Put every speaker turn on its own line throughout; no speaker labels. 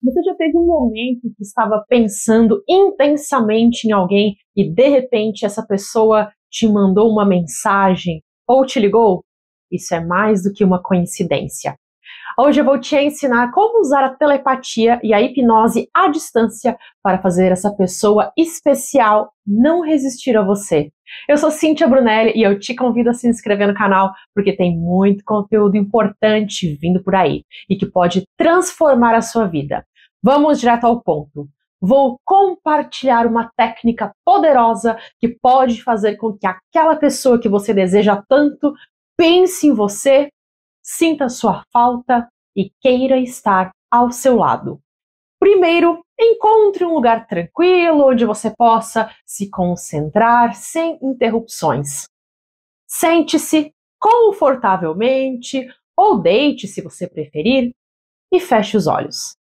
Você já teve um momento que estava pensando intensamente em alguém e de repente essa pessoa te mandou uma mensagem ou te ligou? Isso é mais do que uma coincidência. Hoje eu vou te ensinar como usar a telepatia e a hipnose à distância para fazer essa pessoa especial não resistir a você. Eu sou Cíntia Brunelli e eu te convido a se inscrever no canal porque tem muito conteúdo importante vindo por aí e que pode transformar a sua vida. Vamos direto ao ponto. Vou compartilhar uma técnica poderosa que pode fazer com que aquela pessoa que você deseja tanto pense em você, sinta sua falta e queira estar ao seu lado. Primeiro, encontre um lugar tranquilo onde você possa se concentrar sem interrupções. Sente-se confortavelmente ou deite, se você preferir, e feche os olhos.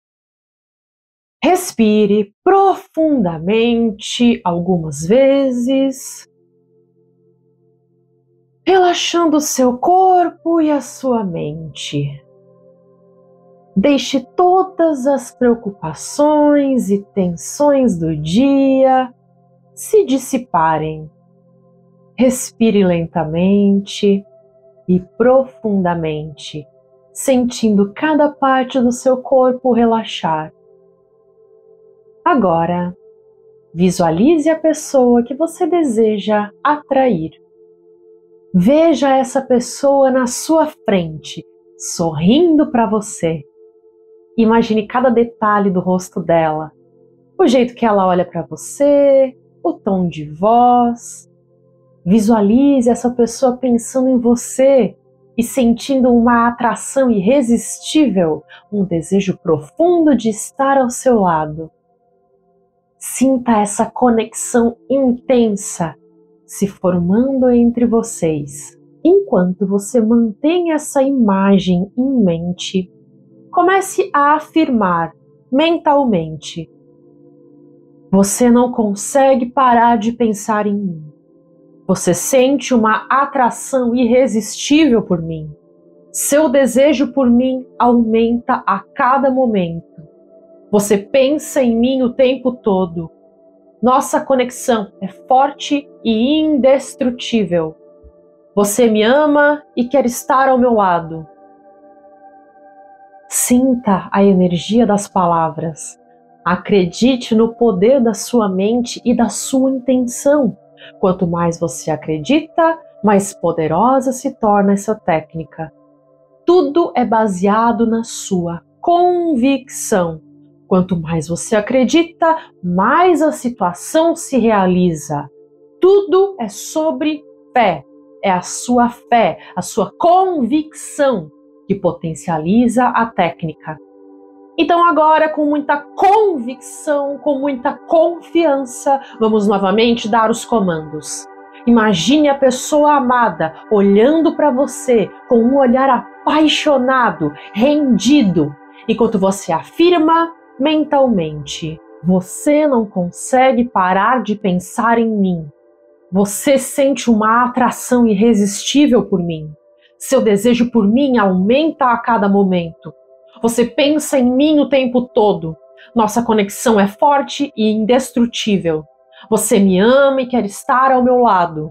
Respire profundamente algumas vezes, relaxando o seu corpo e a sua mente. Deixe todas as preocupações e tensões do dia se dissiparem. Respire lentamente e profundamente, sentindo cada parte do seu corpo relaxar. Agora, visualize a pessoa que você deseja atrair. Veja essa pessoa na sua frente, sorrindo para você. Imagine cada detalhe do rosto dela, o jeito que ela olha para você, o tom de voz. Visualize essa pessoa pensando em você e sentindo uma atração irresistível, um desejo profundo de estar ao seu lado. Sinta essa conexão intensa se formando entre vocês. Enquanto você mantém essa imagem em mente, comece a afirmar mentalmente: você não consegue parar de pensar em mim. Você sente uma atração irresistível por mim. Seu desejo por mim aumenta a cada momento. Você pensa em mim o tempo todo. Nossa conexão é forte e indestrutível. Você me ama e quer estar ao meu lado. Sinta a energia das palavras. Acredite no poder da sua mente e da sua intenção. Quanto mais você acredita, mais poderosa se torna essa técnica. Tudo é baseado na sua convicção. Quanto mais você acredita, mais a situação se realiza. Tudo é sobre fé. É a sua fé, a sua convicção que potencializa a técnica. Então agora, com muita convicção, com muita confiança, vamos novamente dar os comandos. Imagine a pessoa amada olhando para você com um olhar apaixonado, rendido, enquanto você afirma mentalmente: você não consegue parar de pensar em mim. Você sente uma atração irresistível por mim. Seu desejo por mim aumenta a cada momento. Você pensa em mim o tempo todo. Nossa conexão é forte e indestrutível. Você me ama e quer estar ao meu lado.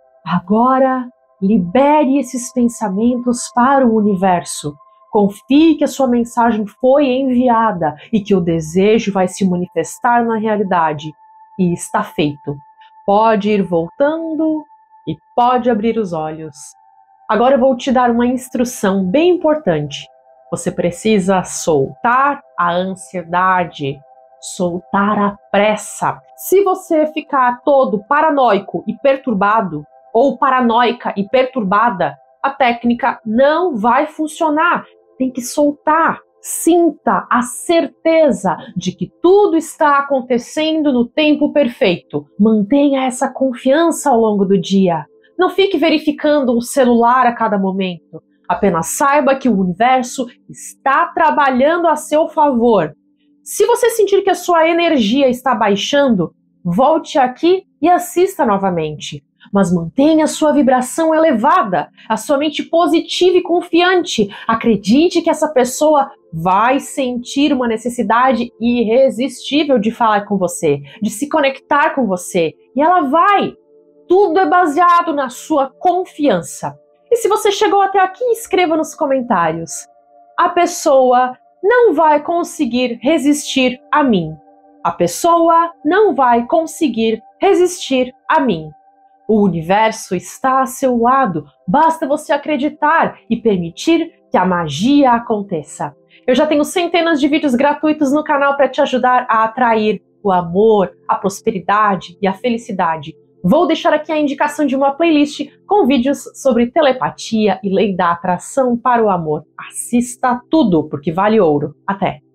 Agora, libere esses pensamentos para o universo. Confie que a sua mensagem foi enviada e que o desejo vai se manifestar na realidade. E está feito. Pode ir voltando e pode abrir os olhos. Agora eu vou te dar uma instrução bem importante. Você precisa soltar a ansiedade, soltar a pressa. Se você ficar todo paranoico e perturbado, ou paranoica e perturbada, a técnica não vai funcionar. Tem que soltar. Sinta a certeza de que tudo está acontecendo no tempo perfeito. Mantenha essa confiança ao longo do dia. Não fique verificando o celular a cada momento. Apenas saiba que o universo está trabalhando a seu favor. Se você sentir que a sua energia está baixando, volte aqui e assista novamente. mas mantenha a sua vibração elevada, a sua mente positiva e confiante. Acredite que essa pessoa vai sentir uma necessidade irresistível de falar com você, de se conectar com você, e ela vai. Tudo é baseado na sua confiança. E se você chegou até aqui, escreva nos comentários. A pessoa não vai conseguir resistir a mim. A pessoa não vai conseguir resistir a mim. O universo está a seu lado, basta você acreditar e permitir que a magia aconteça. Eu já tenho centenas de vídeos gratuitos no canal para te ajudar a atrair o amor, a prosperidade e a felicidade. Vou deixar aqui a indicação de uma playlist com vídeos sobre telepatia e lei da atração para o amor. Assista tudo, porque vale ouro. Até!